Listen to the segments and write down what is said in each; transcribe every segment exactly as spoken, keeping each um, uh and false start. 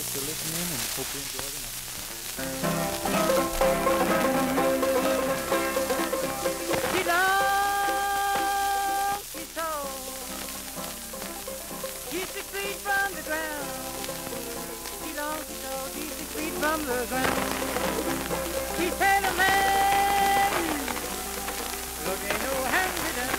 Thanks for listening and hope you enjoy the night. She long, she's tall, she's six feet from the ground. She long, she's tall, she's six feet from the ground. She's tailor-made, look, ain't no hand me down.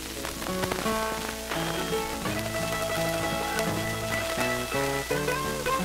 Thank you.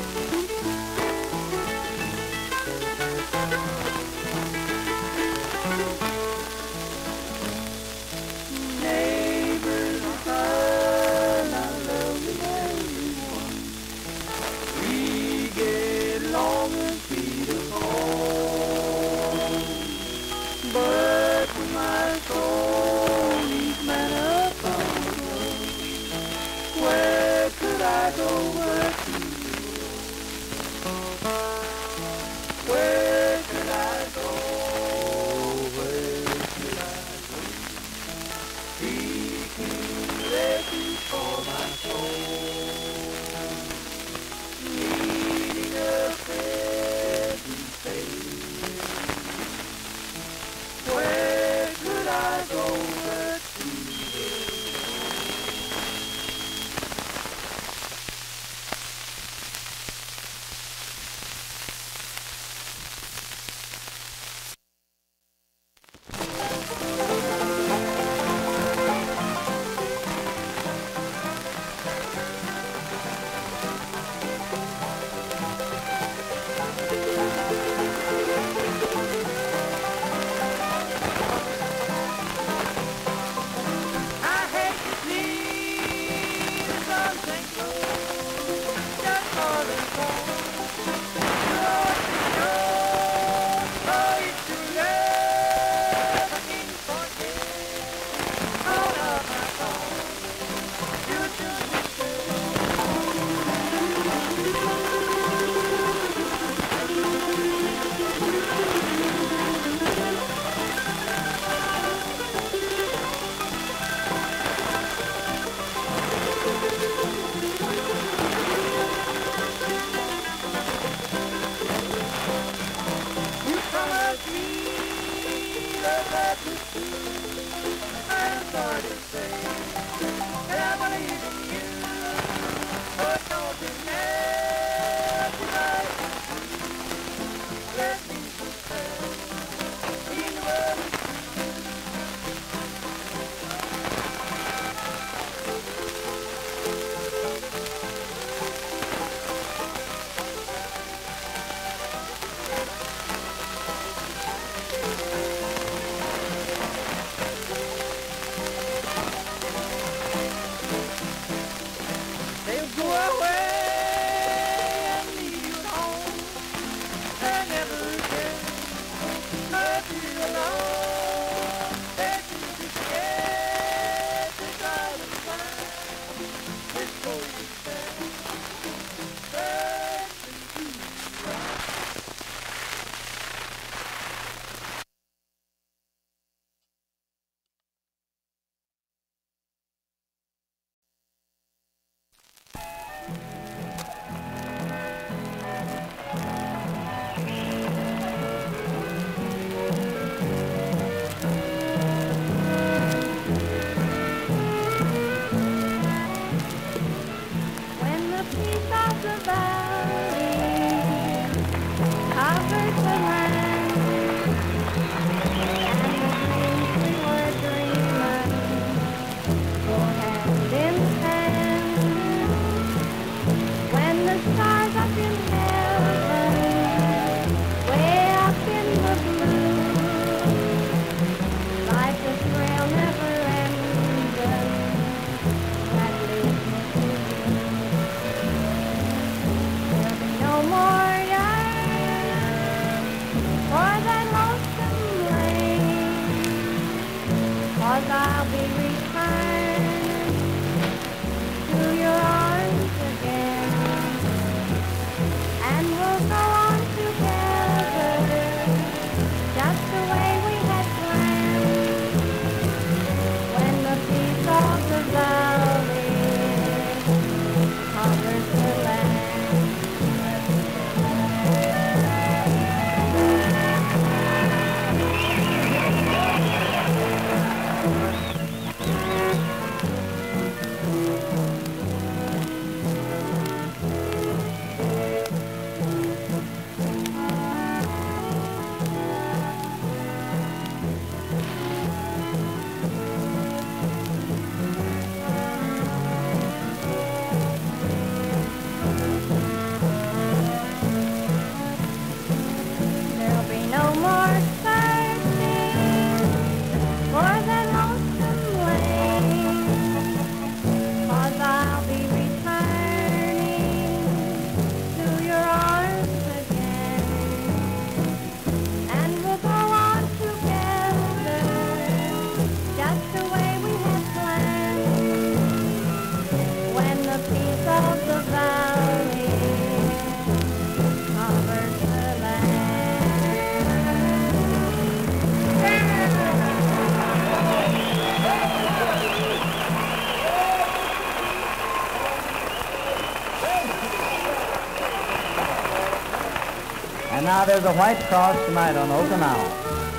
now there's a white cross tonight on Okinawa.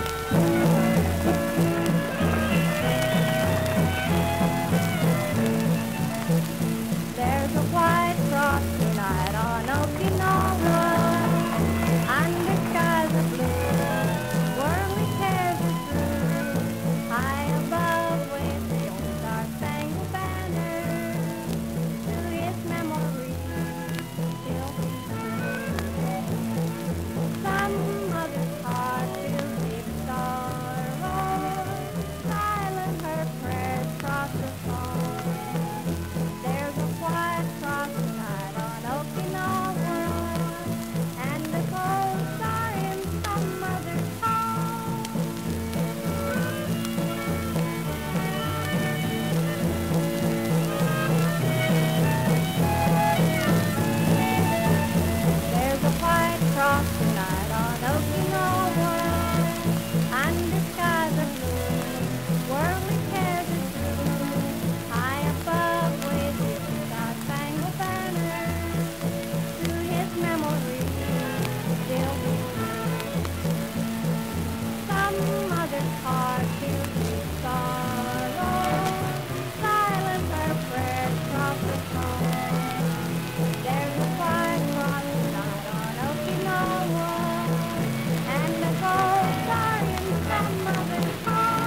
There's a white cross tonight on Okinawa, under skies of blue, worldly cares are through. High above waves the old star-spangled banner, to his memory still be true. Some mother's heart feels deep sorrow, silent her prayers cross the phone. There's a white cross tonight on Okinawa, and the gold star in some mother's home. There's a white cross tonight on Okinawa, and the skies are blue, worldly cares are through. High above waves the star-spangled banner, to his memory still be true. Some mother's heart feels deep sorrow, silent her prayers cross the phone. There's a white cross tonight on Okinawa, and a gold star in some mother's home.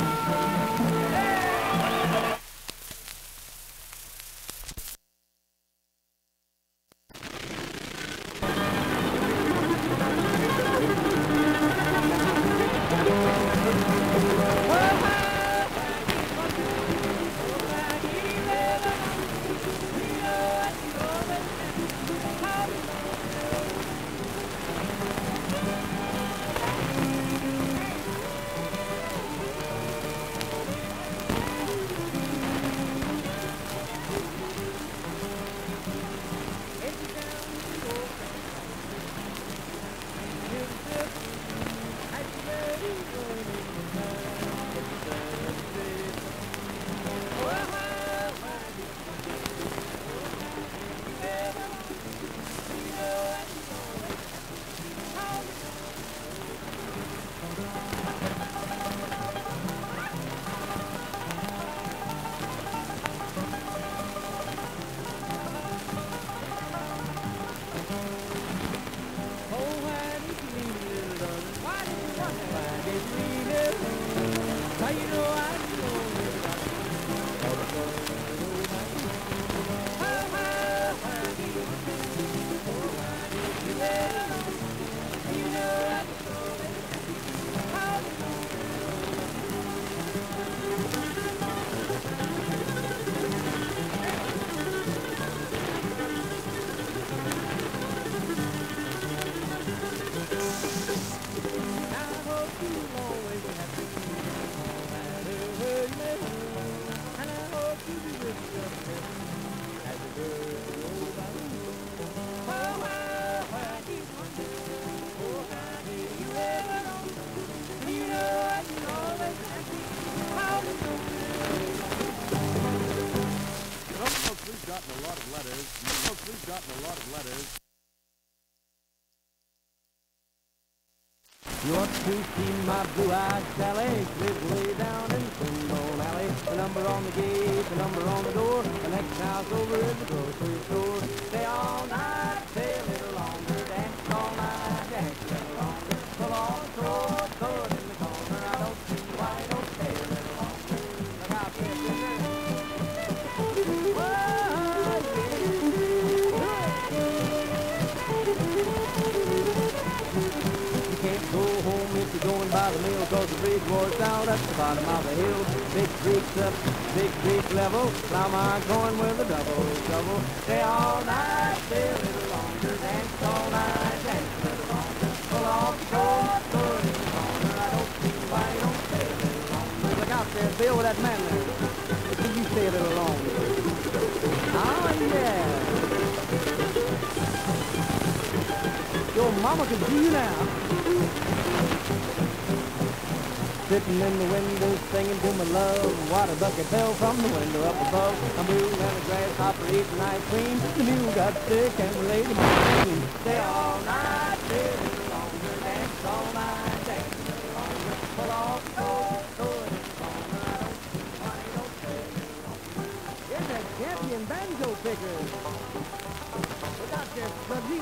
gotten a lot of letters. Folks, we've gotten a lot of letters. You ought to see my blue-eyed Sally lives way down in Twinbone Alley. The number on the gate, the number on the door, the next house over is the grocery store. Stay all night, stay a little longer, dance all night, dance a little longer. Pull on the cord, throw it in the corner. I don't see why you don't stay a little longer. Look out there, sister. Going by the mill, cause the bridge was out at the bottom of the hill. Big creeks up, big creek level, plow my corn with a double shovel. Stay all night, stay a little longer, dance all night, dance a little longer. Pull off the coat, throw it in the corner. I don't see why you don't stay a little longer. Look out there, Bill, with that man there. Can you stay a little longer? Oh, yeah. Your mama can see you now. Sitting in the window singing to my love. Water bucket fell from the window up above. A mule and a grasshopper eating ice cream. The mule got sick and the lady must scream. Stay all night, stay a little champion banjo picker. Look out there, Chubby.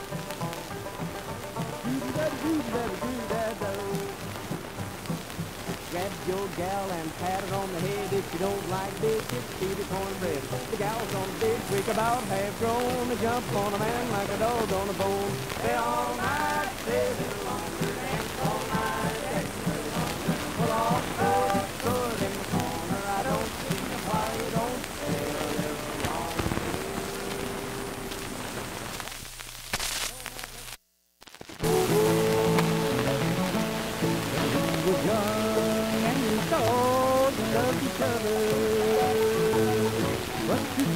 Grab your gal and pat her on the head. If you don't like biscuits, feed her cornbread. The gal's on the big quick, about half grown. They jump on a man like a dog on a bone. They all night, stay a little longer, dance all night, dance a little longer. Well, all good, good in the corner. I don't see why you don't stay a little longer. Was young and we thought we loved each other, but